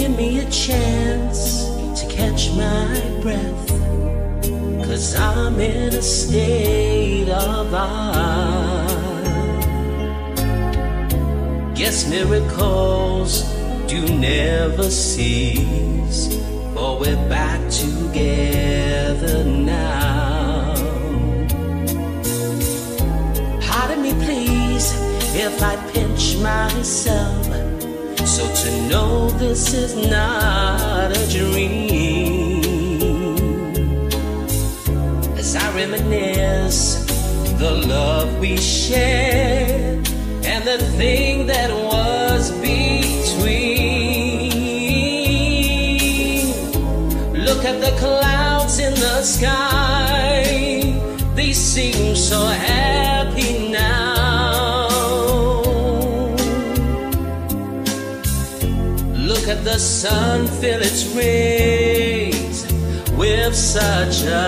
give me a chance to catch my breath, 'cause I'm in a state of awe. Guess miracles do never cease, for we're back together now. Pardon me please if I pinch myself, so to know this is not a dream. As I reminisce the love we shared and the thing that was between. Look at the clouds in the sky, they seem so happy now. Look at the sun fill its rays with such a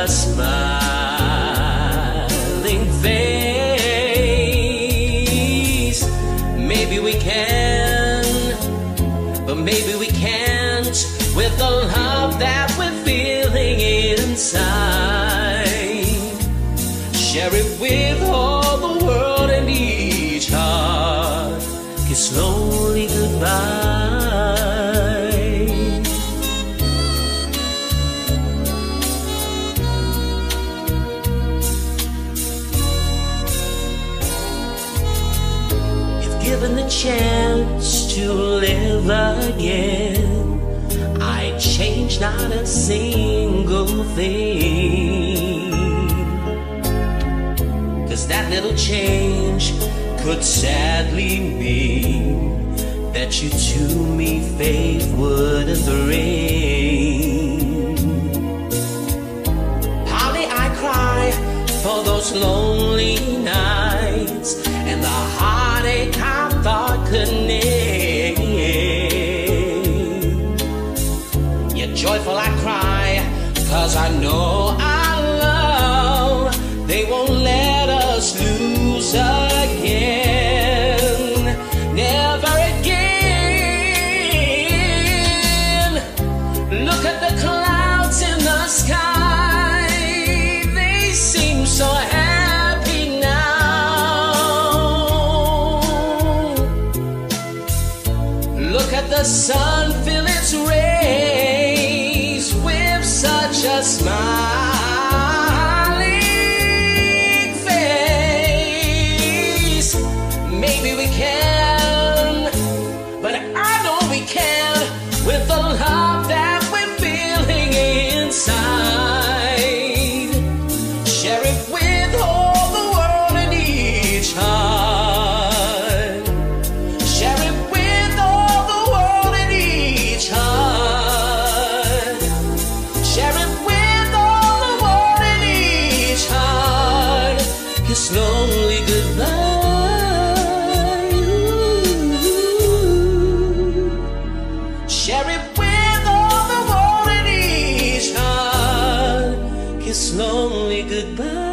smiling face. Maybe we can, but maybe we can't, with the love that we're feeling inside. Share it with all the world, and each heart kiss slowly goodbye. If given the chance to live again, I'd change not a single thing, 'cause that little change could sadly mean that you to me faith wouldn't bring. Partly I cry for those lonely nights and the heartache I thought could name. Yet joyful I cry, 'cause I know our love, they won't let us lose again. Never again. Look at the clouds in the sky, they seem so happy now. Look at the sun fill its rays with such a smiling face. Maybe we can, but I know we can, with the love that we're feeling inside. Share it with all the world and each heart. Share it with all the world and each heart. Share it with all the world and each heart. Kiss slowly goodbye. Share it with all the world and each heart. Kiss slowly goodbye.